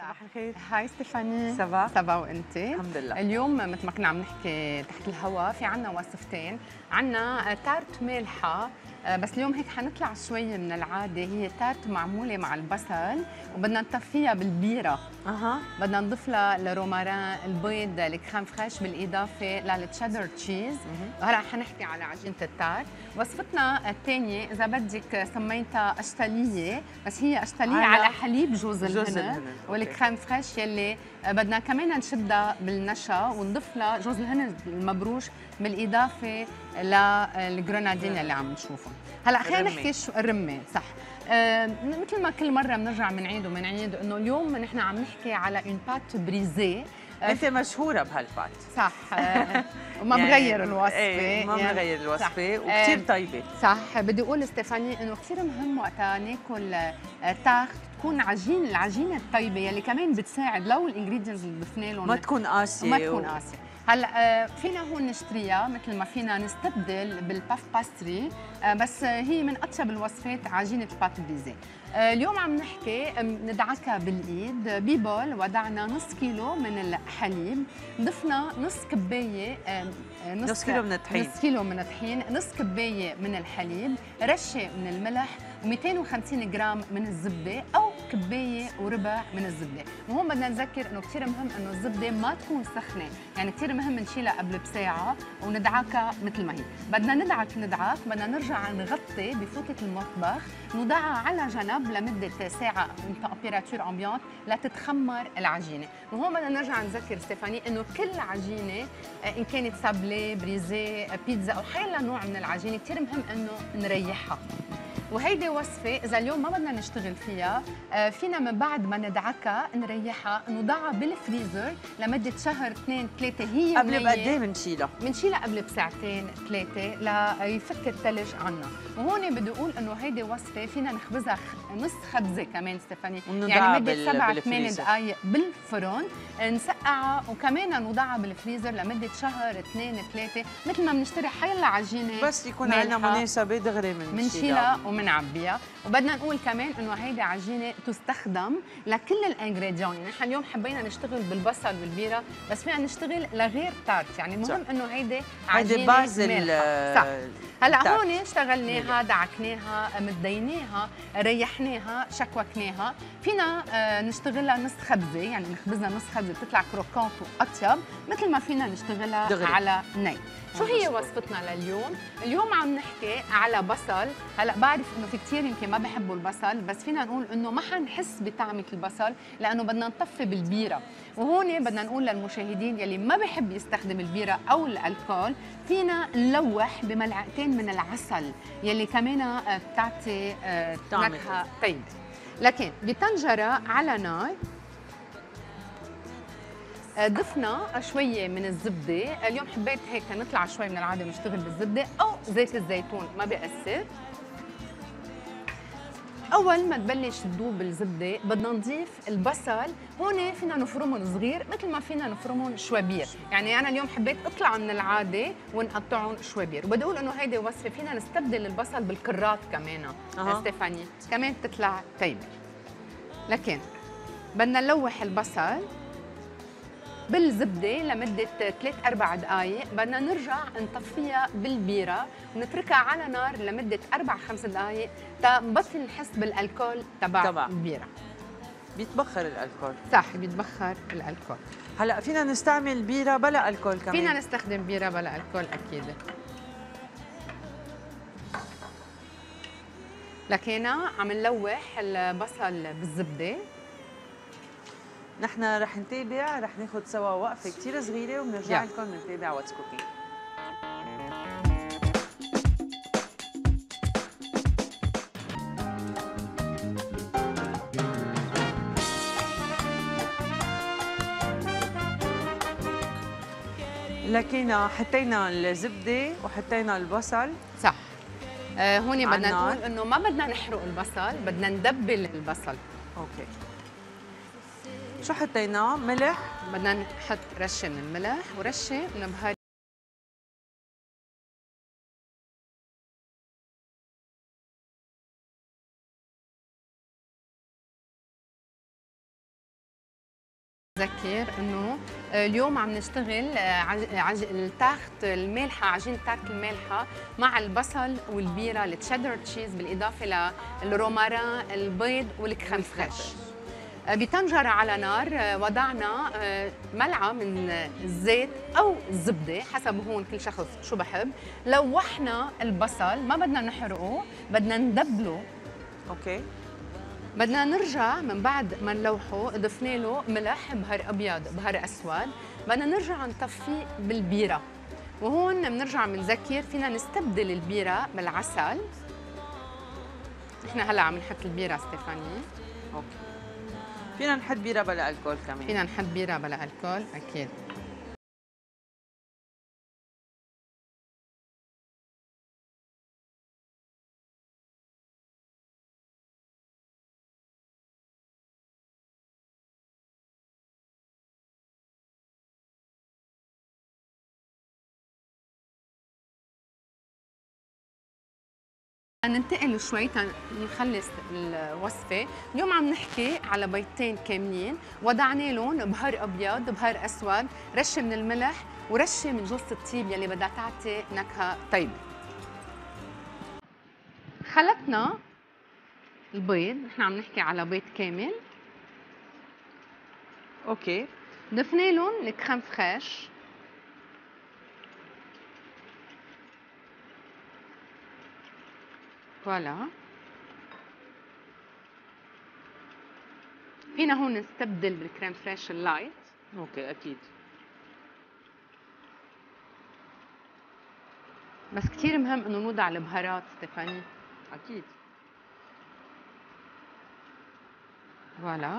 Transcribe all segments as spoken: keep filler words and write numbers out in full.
صباح الخير. هاي ستيفاني. سافا؟ سافا وانت؟ الحمد لله. اليوم مثل ما كنا عم نحكي تحت الهواء في عنا وصفتين، عنا تارت مالحة بس اليوم هيك حنطلع شوي من العادة، هي تارت معمولة مع البصل وبدنا نطفيها بالبيرة. اها بدنا نضيف لها الروماران، البيض، الكريم فريش بالإضافة للتشيدر تشيز. وهلا حنحكي على عجينة التارت. وصفتنا الثانية إذا بدك سميتها أشتلية، بس هي أشتلية على, على حليب جوز الهند والكريم فريش يلي بدنا كمان نشدها بالنشا ونضيف لها جوز الهند المبروش بالإضافة للجرنادين اللي عم نشوفهم. هلا خلينا نحكي شو الرمان. صح. آه مثل ما كل مره بنرجع بنعيد وبنعيد انه اليوم نحن عم نحكي على اون بات بريزي. آه انت مشهوره بهالبات. صح. آه وما يعني بغير الوصفه. ايه ما يعني بغير الوصفه وكثير آه طيبه. صح. بدي اقول ستيفاني انه كثير مهم وقتها ناكل آه تاخت تكون عجين العجينه الطيبه يلي كمان بتساعد لو الانجريدينتس اللي ضفنا لهم ما تكون قاسيه ما تكون قاسيه. هلا فينا هون نشتريها مثل ما فينا نستبدل بالباف باستري، بس هي من اطيب الوصفات عجينه البات بريزي. اليوم عم نحكي ندعكها بالايد ببول، وضعنا نص كيلو من الحليب، ضفنا نص كبايه نص, نص كيلو من الطحين نص كيلو من الطحين، نص كبايه من الحليب، رشه من الملح ومئتين وخمسين جرام من الزبده او كبايه وربع من الزبده. وهون بدنا نذكر انه كثير مهم انه الزبده ما تكون سخنه، يعني كثير مهم نشيلها قبل بساعه وندعكها مثل ما هي. بدنا ندعك ندعك بدنا نرجع نغطي بفوطه المطبخ، نوضعها على جنب لمده ساعه بتمبيراتور امبيانت لتتخمر العجينه. وهون بدنا نرجع نذكر ستيفاني انه كل عجينه ان كانت سابلي، بريزي، بيتزا او حيلا نوع من العجينه كثير مهم انه نريحها. وهيدي وصفة إذا اليوم ما بدنا نشتغل فيها فينا من بعد ما ندعكها نريحها نوضعها بالفريزر لمدة شهر اثنين ثلاثة. هي قبل بقد ايه بنشيلها؟ بنشيلها قبل بساعتين ثلاثة ليفك الثلج عنا. وهون بدي أقول إنه هيدي وصفة فينا نخبزها نص خبزة كمان ستيفاني، يعني مدة سبع ثمان دقائق بالفرن، نسقعها وكمان نوضعها بالفريزر لمدة شهر اثنين ثلاثة مثل ما بنشتري حيلا عجينة بس يكون عندنا مناسبة دغري بنشيلها وبنعبيها. وبدنا نقول كمان انه هيدي عجينه تستخدم لكل الانجريديون، يعني نحن اليوم حبينا نشتغل بالبصل والبيره بس فينا نشتغل لغير تارت، يعني المهم انه هيدي عجينه مالحه. صح. هلا هون اشتغلناها، دعكناها، مديناها، ريحناها، شكوكناها، فينا نشتغلها نص خبزه، يعني نخبزها نص خبزه بتطلع كروكانت واطيب مثل ما فينا نشتغلها دغري على ني. شو هي وصفتنا لليوم؟ اليوم عم نحكي على بصل. هلا بعرف انه في كثير يمكن ما بحبوا البصل، بس فينا نقول انه ما حنحس بطعمه البصل لانه بدنا نطفي بالبيره. وهون بدنا نقول للمشاهدين يلي ما بحب يستخدم البيره او الالكول، فينا نلوح بملعقتين من العسل يلي كمان بتعطي نكهه طيبه. لكن بطنجره على نار ضفنا شويه من الزبده. اليوم حبيت هيك نطلع شوي من العاده ونشتغل بالزبده او زيت الزيتون ما بيأثر. اول ما تبلش تذوب الزبده بدنا نضيف البصل. هون فينا نفرمهم صغير مثل ما فينا نفرمهم شوابير، يعني انا اليوم حبيت اطلع من العاده ونقطعهم شوابير. وبدي اقول انه هيدي وصفه فينا نستبدل البصل بالكرات كمان. أه. ستيفاني كمان بتطلع طيبه. لكن بدنا نلوح البصل بالزبده لمده ثلاث اربع دقائق، بدنا نرجع نطفيها بالبيره ونتركها على نار لمده اربع خمس دقائق تنبطل نحس بالالكول تبع البيره. بيتبخر الالكول. صح بيتبخر الالكول. هلا فينا نستعمل بيره بلا الكول كمان؟ فينا نستخدم بيره بلا الكول اكيد. لكن عم نلوح البصل بالزبده. نحن رح نتابع، رح ناخذ سوا وقفه كثير صغيره وبنرجع لكم نتابع واتس كوكينج. لكن حطينا الزبده وحطينا البصل. صح. آه هون بدنا نقول انه ما بدنا نحرق البصل، بدنا ندبل البصل. اوكي. شو حطينا؟ ملح؟ بدنا نحط رشه من الملح ورشه من بهار ذكر انه اليوم عم نشتغل عج... التارت المالحه، عجينه التارت المالحه مع البصل والبيره التشيدر تشيز بالاضافه للروماران، البيض والكريم فريش. بطنجره على نار وضعنا ملعقه من الزيت او الزبده حسب هون كل شخص شو بحب. لوحنا البصل، ما بدنا نحرقه، بدنا ندبله. اوكي. بدنا نرجع من بعد ما نلوحه ضفنا له ملح، بهار ابيض، بهار اسود، بدنا نرجع نطفيه بالبيره. وهون بنرجع بنذكر فينا نستبدل البيره بالعسل. نحن هلا عم نحط البيره ستيفاني. اوكي. فينا نحط بيره بلا الكول كمان. فينا نحط بيره بلا الكول اكيد. ننتقل شوي نخلص الوصفة. اليوم عم نحكي على بيضتين كاملين وضعنا لهم بهار أبيض، بهار أسود، رشة من الملح ورشة من جوز الطيب يلي بدها تعطي نكهة طيبة. خلطنا البيض، نحن عم نحكي على بيض كامل. اوكي. ضفنا لهم الكريم فريش. فوالا. فينا هون نستبدل بالكريم فريش اللايت. اوكي اكيد. بس كثير مهم انه نوضع البهارات ستيفاني. اكيد. فوالا.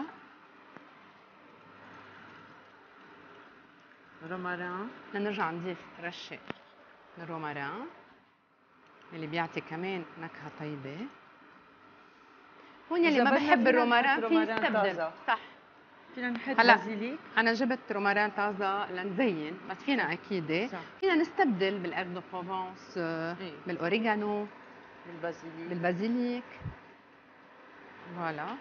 روماران. بدنا نرجع نضيف رشه من الروماران اللي بيعطي كمان نكهه طيبه. هون يلي ما بحب الروماران في يستبدل. صح. فينا نحط بازيليك. انا جبت روماران طازه لنزين، بس فينا اكيد صح. فينا نستبدل بالارد دو بروفونس، ايه. بالاوريجانو، بالبازيليك بالبازيليك. فوالا.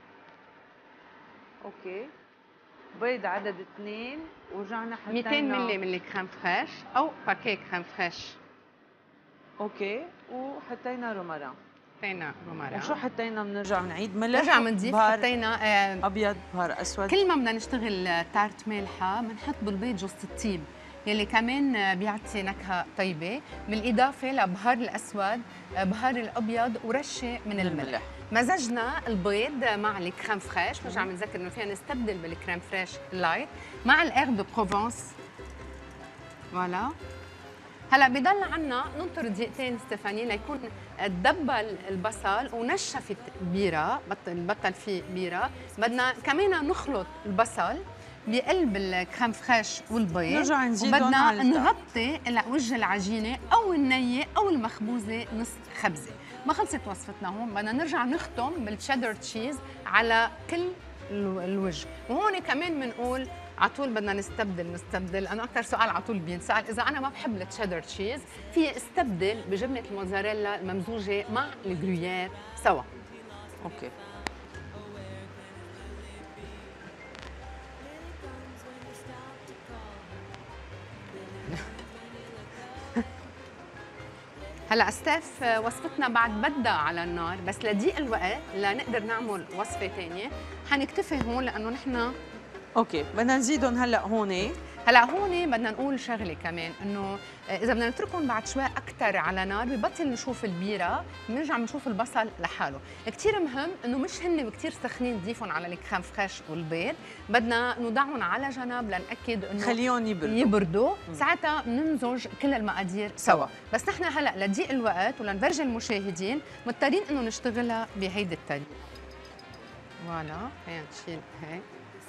اوكي. بيض عدد اثنين ورجعنا حطينا مئتين ملي من الكريم فريش او باكيه كريم فريش. اوكي. وحطينا روماران. حطينا روماران. وشو حطينا؟ بنرجع بنعيد ملح. نرجع بنضيف حطينا آه ابيض، بهار اسود. كل ما بدنا نشتغل تارت مالحه بنحط بالبيض جوز الطيب يلي كمان بيعطي نكهه طيبه، بالاضافه لبهار الاسود، بهار الابيض ورشه من الملح. مزجنا البيض مع الكريم فريش، برجع بنذكر انه فينا نستبدل بالكريم فريش اللايت مع الأير دو بروفونس. فوالا. هلا بضل عنا ننطر دقيقتين ستيفاني ليكون تدبل البصل ونشفت بيره، بطل بطل فيه بيره. بدنا كمان نخلط البصل بقلب الكريم فريش والبيض. نرجع نزيد وبدنا نغطي وجه العجينه او النيه او المخبوزه نص خبزه. ما خلصت وصفتنا هون، بدنا نرجع نختم بالتشيدر تشيز على كل الوجه. وهون كمان بنقول على طول بدنا نستبدل نستبدل انا اكثر سؤال على طول بينسال، اذا انا ما بحب التشيدر تشيز في استبدل بجبنه الموزاريلا الممزوجه مع الجرويير سوا. اوكي. هلا ستيف وصفتنا بعد بدها على النار، بس لضيق الوقت لنقدر نعمل وصفه ثانيه حنكتفي هون لانه نحن اوكي بدنا نزيدهم هلا هون. هلا هون بدنا نقول شغله كمان، انه اذا بدنا نتركهم بعد شوي اكثر على نار ببطل نشوف البيره، بنرجع بنشوف البصل لحاله. كثير مهم انه مش هن كثير سخنين نضيفهم على الكريم فريش والبيض، بدنا نوضعهم على جنب لنأكد انه خليهم يبردوا يبردوا، ساعتها بنمزج كل المقادير سوا. بس نحن هلا لضيق الوقت ولنفرجي المشاهدين مضطرين انه نشتغلها بهيدي الطريقه. فوالا. خلينا نشيل هيك.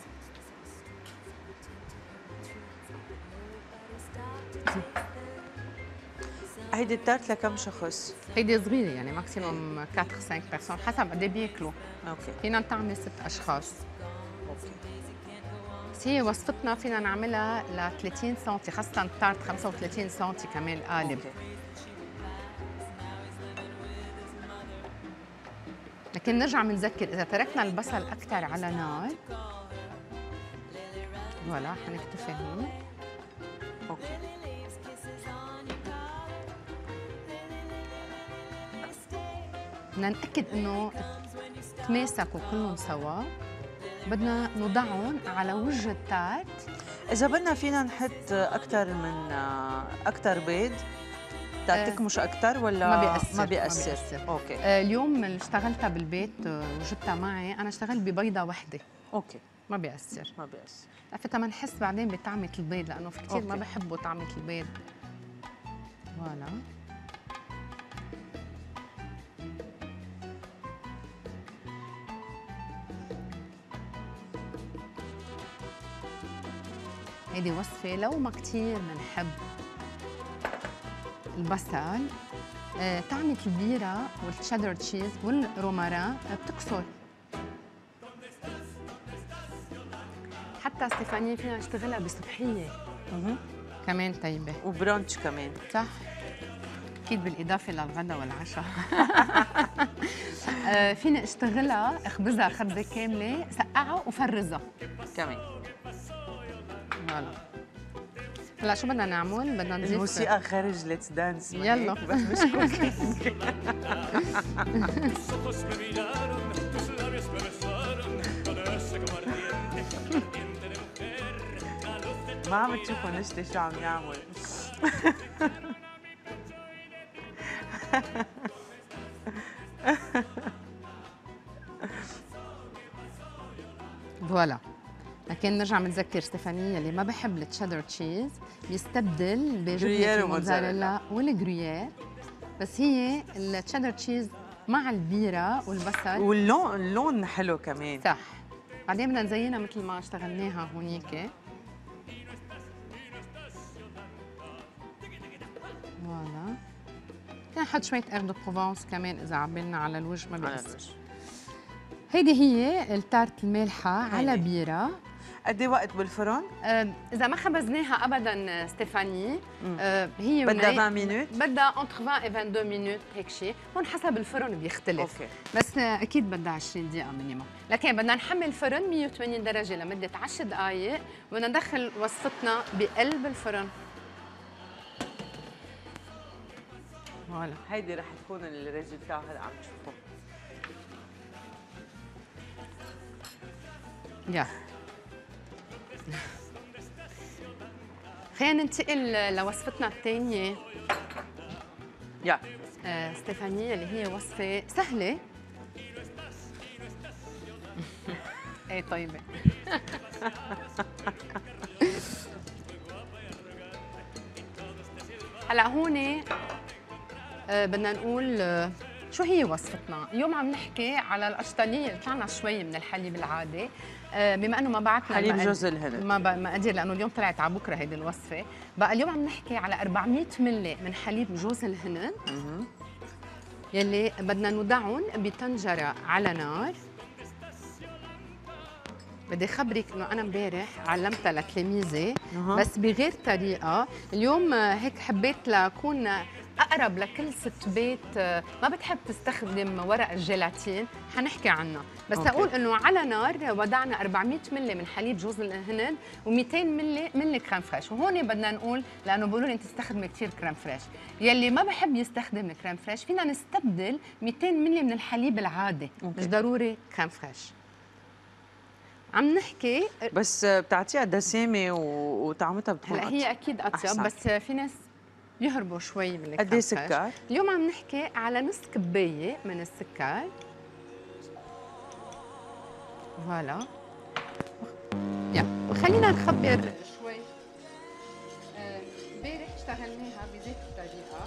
هيدي التارت لكم شخص؟ هيدي صغيرة يعني ماكسيموم أربعة خمسة بيرسون حسب قد ايه بياكلوا. اوكي. فينا نطعمي ست أشخاص. اوكي. بس هي وصفتنا فينا نعملها ل ثلاثين سنتي، خاصة التارت خمسة وثلاثين سنتي كمان قالب. أوكي. لكن نرجع بنذكر إذا تركنا البصل أكثر على نار فوالا حنكتفي هون. اوكي. بدنا نتأكد انه تماسكوا كلهم سوا. بدنا نضعهم على وجه التارت. اذا بدنا فينا نحط اكثر من اكثر بيض تكمش اكثر ولا ما بيأثر؟ ما بيأثر, ما بيأثر. اوكي. آه اليوم اللي اشتغلتها بالبيت وجبتها معي، انا اشتغلت ببيضه وحده. اوكي. ما بيأثر. ما بيأثر. عرفت ما نحس بعدين بطعمه البيض، لانه في كثير ما أوكي. بحبوا طعمه البيض. فوالا. هيدي وصفة لو ما كتير بنحب البصل، آه، طعمة البيرة والتشيدر تشيز والروماران بتكسر. حتى ستيفاني فينا نشتغلها بصبحية اها كمان طيبة، وبرانش كمان. صح؟ أكيد بالإضافة للغدا والعشاء. آه، فينا اشتغلها اخبزها خبزة كاملة، سقعها وفرزها كمان. فوالا. هلا شو بدنا نعمل؟ بدنا نضيف الموسيقى خارج ليتس دانس. يلا. بس مش كوكينج. ما عم تشوفوا نشتي شو عم يعمل. فوالا. لكن نرجع بنذكر ستيفاني اللي ما بحب التشيدر تشيز بيستبدل بجبنه جريير الموتزاريلا والجرuyère، بس هي التشيدر تشيز مع البيره والبصل. واللون اللون حلو كمان. صح. بعدين بدنا نزينها مثل ما اشتغلناها هونيك. فوالا. فينا نحط شويه اير دو بروفونس كمان اذا عبالنا على الوجه ما بيأثر. هيدي هي التارت المالحه على بيره. قد ايه وقت بالفرن؟ آه، إذا ما خبزناها أبداً ستيفاني، آه، هي بدها عشرين مينوت؟ بدها انتر عشرين و اثنين وعشرين مينوت هيك شيء، هون حسب الفرن بيختلف. أوكي. بس آه، أكيد بدها عشرين دقيقة مينيموم، لكن بدنا نحمل الفرن مية وثمانين درجة لمدة عشر دقائق، وبدنا ندخل وصفتنا بقلب الفرن. فوالا. هيدي رح تكون الريزلتا هلا عم تشوفوه. يا خلينا ننتقل لوصفتنا الثانية. يا آه، ستيفاني اللي هي وصفة سهلة. ايه طيبة. هلا هون آه، بدنا نقول آه، شو هي وصفتنا؟ اليوم عم نحكي على القشطانية اللي طلعنا شوي من الحليب العادي، آه، بما انه ما بعتنا حليب جوز الهند. ما مقادير لانه اليوم طلعت على بكره هيدي الوصفه. بقى اليوم عم نحكي على أربعمية ملي من حليب جوز الهند يلي بدنا نودعهم بطنجره على نار. بدي خبرك انه انا امبارح علمتها لتلاميذي بس بغير طريقه. اليوم هيك حبيت لكون اقرب لكل ست بيت ما بتحب تستخدم ورق الجيلاتين، حنحكي عنها بس أوكي. اقول انه على نار وضعنا أربعمية ملي من حليب جوز الهند و200 ملي من الكريم فريش. وهون بدنا نقول لانه بيقولوا لي انت تستخدمي كثير كريم فريش، يلي ما بحب يستخدم الكريم فريش فينا نستبدل مئتين ملي من الحليب العادي. أوكي. مش ضروري كريم فريش. عم نحكي بس بتعطيها دسامه وطعمتها بتكون هلا هي اكيد اطيب، بس في ناس يهربوا شوي من الكريم. قد ايه سكر؟ اليوم عم نحكي على نص كبايه من السكر. فوالا. يا وخلينا نخبر شوي. امبارح آه اشتغلناها بذات الطريقه.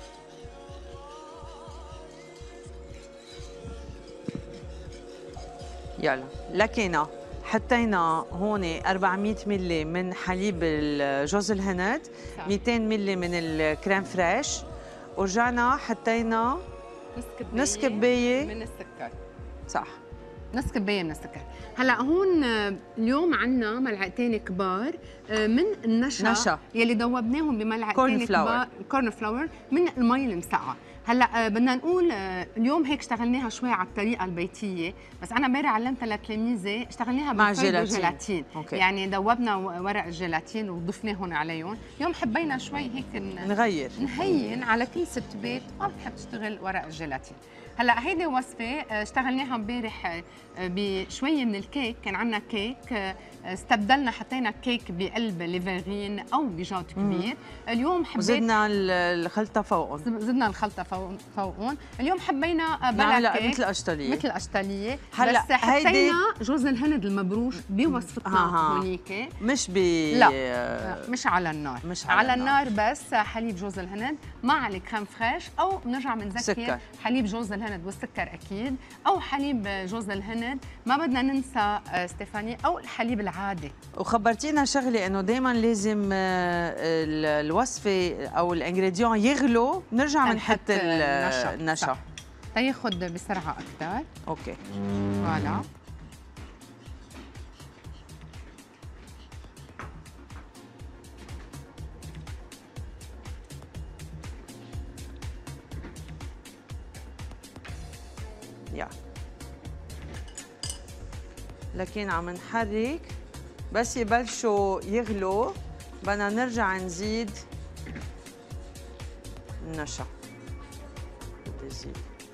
يلا لكينا حطينا هون أربعمية ملي من حليب جوز الهند، مئتين ملي من الكريم فريش، ورجعنا حطينا نص كبايه نص كبايه من السكر. صح، نص كبايه من السكر. هلا هون اليوم عندنا ملعقتين كبار من النشا نشا يلي ذوبناهم بملعقتين كبار كورن فلاور من المي المسقعه. هلا بدنا نقول اليوم هيك اشتغلناها شوي على الطريقه البيتيه، بس انا امبارح علمتها لتلاميذي اشتغلناها مع بالفيض جيلاتين. وجيلاتين، أوكي. يعني ذوبنا ورق الجيلاتين وضفناهم عليهم. اليوم حبينا شوي هيك نغير نهين على كل ست بيت ما بتحب تشتغل ورق الجيلاتين. هلا هيدي وصفه اشتغلناها امبارح بشويه من الكيك، كان عندنا كيك استبدلنا حطينا كيك بقلب ليفرين او بجات كبير. اليوم حبيت وزدنا الخلطه فوقهم، زدنا الخلطه فوق فوقهم. اليوم حبينا بلا نعم كيك مثل اشطاليه مثل اشطاليه، هلا بس حطينا جوز الهند المبروش بوصفتنا هونيك، مش ب لا مش على النار، مش على, على النار بس حليب جوز الهند مع الكريم فريش، او بنرجع بنذكر سكر. حليب جوز الهند والسكر اكيد، او حليب جوز الهند ما بدنا ننسى ستيفاني، او الحليب العادي. وخبرتينا شغله انه دائما لازم الوصفه او الانجريديون يغلوا، بنرجع بنحط النشا تياخذ بسرعه اكثر. اوكي فوالا. يا لكن عم نحرك بس يبلشوا يغلوا بدنا نرجع نزيد النشا. بدي زيد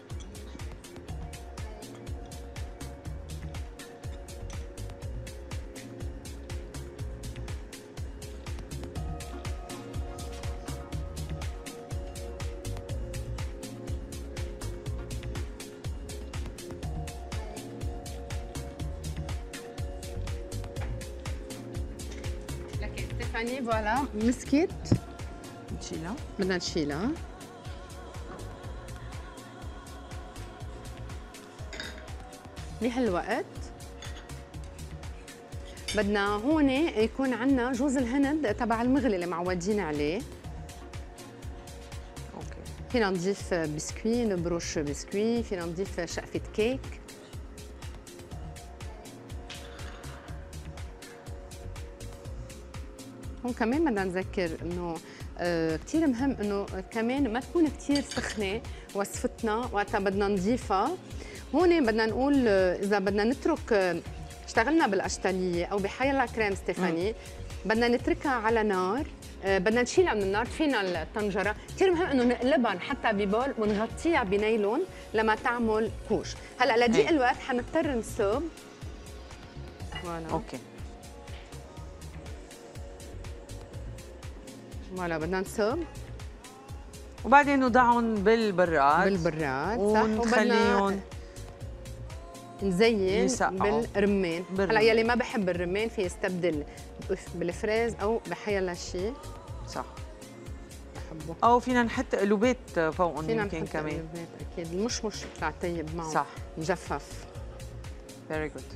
ستيفاني فوالا مسكت نشيلها، بدنا نشيلها. بهالوقت بدنا هون يكون عندنا جوز الهند تبع المغلي اللي معودين عليه. اوكي فينا نضيف بسكوي، نبرش بسكوي، فينا نضيف شقفة كيك. هون كمان بدنا نذكر انه آه كثير مهم انه كمان ما تكون كثير سخنه وصفتنا وقتها بدنا نضيفها. هون بدنا نقول آه اذا بدنا نترك آه اشتغلنا بالاشتاليه او بحيلا كريم ستيفاني، بدنا نتركها على نار، آه بدنا نشيلها من النار، فينا الطنجره، كثير مهم انه نقلبها نحطها ببول ونغطيها بنايلون لما تعمل كوش. هلا لضيق الوقت حنضطر نصب. فوالا اوكي فوالا بدنا نصب وبعدين نوضعهم بالبراد بالبراد صح، ونخليهم نزين بالرمان. هلا يلي ما بحب الرمان في يستبدل بالفريز او بحيلا شيء. صح بحبه. او فينا نحط قلوبات فوقهم يمكن كمان. قلوبات اكيد، المشمش بيطلع طيب معه صح مجفف. فيري جود.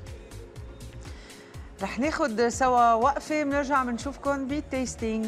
رح ناخذ سوا وقفه، بنرجع بنشوفكم بالتيستينج.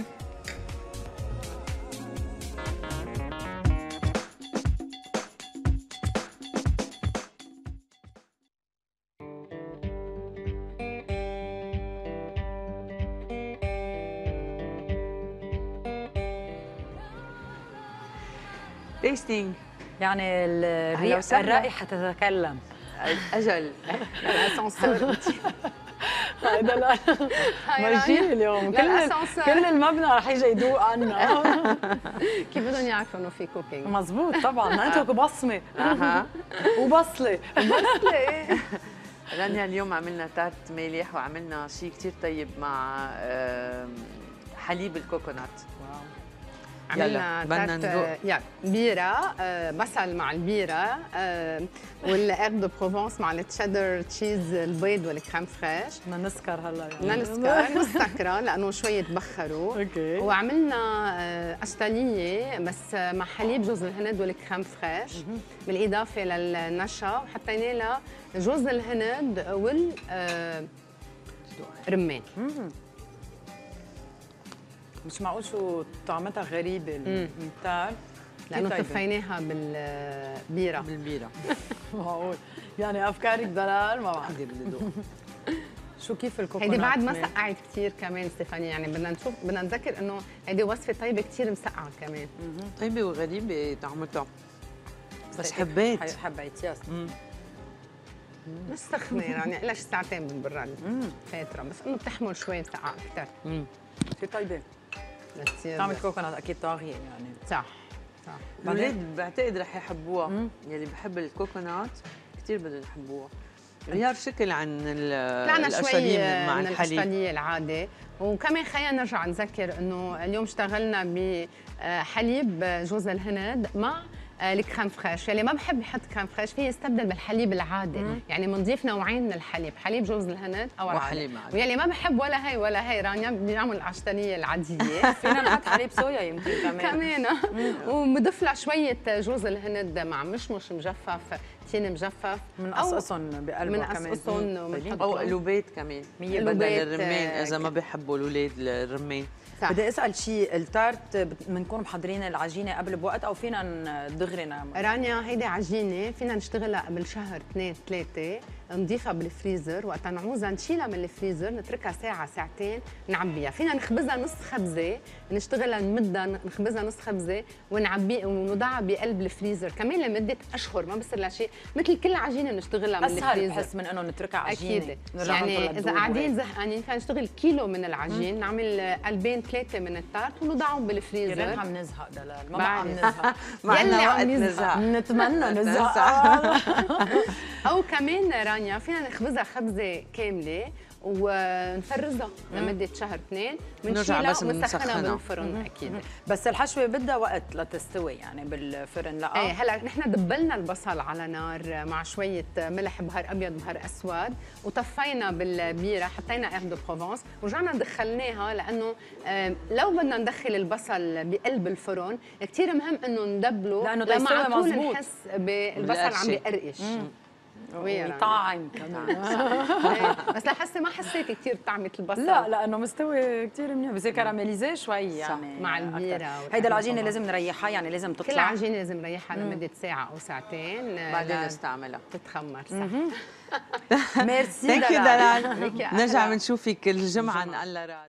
تيستينج يعني الريحة الرائحة تتكلم. أجل الأسانسور هيدا لا ماشي اليوم كل كل المبنى رح يجي يدوق عنا. كيف بدهم يعرفوا انه في كوكينج؟ مزبوط طبعا، انتم بصمه اها وبصله بصله. رانيا اليوم عملنا تارت مالح وعملنا شيء كثير طيب مع حليب الكوكونات. واو. عملنا تارت يعني بيرة، بصل مع البيرة، والإير دو بروفونس مع التشيدر تشيز البيض والكريم فريش. بدنا نسكر هلا يعني. بدنا نسكر مسكرة لأنه شوية بخروا. اوكي. وعملنا أشتالية بس مع حليب جوز الهند والكريم فريش بالإضافة للنشا، وحطينا لها جوز الهند والرمان. مش معقول شو طعمتها غريبه التار، لانه طفيناها بالبيره. بالبيره معقول يعني افكارك ضلال. ما بعرف بدي ادوق. شو كيف الكوكونات؟ هيدي بعد ما سقعت كثير كمان ستيفاني، يعني بدنا نشوف بدنا نذكر انه هيدي وصفه طيبه كثير مسقعه كمان. طيبه وغريبه طعمتها. بس حبيت حبيت يس مش سخنه يعني لها ساعتين بالبراد فتره، بس انه بتحمل شويه ساعه اكثر. امم كثير طيبه. طعم الكوكونات اكيد طاغيه يعني. صح صح. الاولاد بعتقد رح يحبوها، يلي بحب الكوكونات كثير بدهم يحبوها. غيار شكل عن القشطليه مع من الحليب. القشطليه العادي، وكمان خلينا نرجع نذكر انه اليوم اشتغلنا بحليب جوز الهند مع الكريم فريش. يلي ما بحب يحط كريم فريش فيه يستبدل بالحليب العادي. مم. يعني بنضيف نوعين من الحليب، حليب جوز الهند او العادي. ويلي ما بحب ولا هي ولا هي رانيا بنعمل القشطليه العاديه. فينا نحط حليب صويا يمكن كمان كمان وبضيف لها شويه جوز الهند مع مشمش مجفف، تين مجفف، بنقصقصهم بقلبه كمان، بنقصقصهم او قلوبات كمان بدل الرمان اذا ما بيحبوا الاولاد الرمان. بدي اسال شيء، التارت بنكون محضرين العجينه قبل بوقت او فينا دغري نعمل؟ رانيا هيدي عجينه فينا نشتغلها قبل شهر اثنين ثلاثه، نضيفها بالفريزر، وقت نعوزها نشيلها من الفريزر نتركها ساعه ساعتين نعبيها. فينا نخبزها نص خبزه، نشتغلها نمدها نخبزها نص خبزه ونعبي ونضعها بقلب الفريزر كمان لمده اشهر ما بصير لها شيء، مثل كل عجينه بنشتغلها من الفريزر. اسهل بحس من انه نتركها عجينه. اكيد يعني اذا قاعدين زهقانين فينا نشتغل كيلو من العجين، نعمل قلبين ثلاثه من التارت ونضعهم بالفريزر. كلنا عم نزهق دلال، ما عم نزهق. يلي عم نزهق نتمنى نزهق. او كمان رانيا فينا نخبزها خبزه كامله ونفرزها لمده شهر اثنين، بنشيلها ونسخنها بالفرن. اكيد بس الحشوه بدها وقت لتستوي يعني بالفرن. لا ايه هلا نحن دبلنا البصل على نار مع شويه ملح، بهار ابيض، بهار اسود، وطفينا بالبيره، حطينا اير دو بروفونس، ورجعنا دخلناها لانه لو بدنا ندخل البصل بقلب الفرن كثير مهم انه ندبله لانه لما على طول نحس بالبصل عم بيقرقش ويطعم كمان. بس لحسي ما حسيت كثير طعمه البصل. لا لانه مستوي كثير منيح، بس كراميليزيه شوي يعني مع البيره. هيدا العجينه لازم نريحها يعني لازم تطلع. كل عجينه لازم نريحها لمده ساعه او ساعتين بعدين نستعملها تتخمر. صح. ميرسي دلال. نرجع بنشوفك الجمعه نقلرات.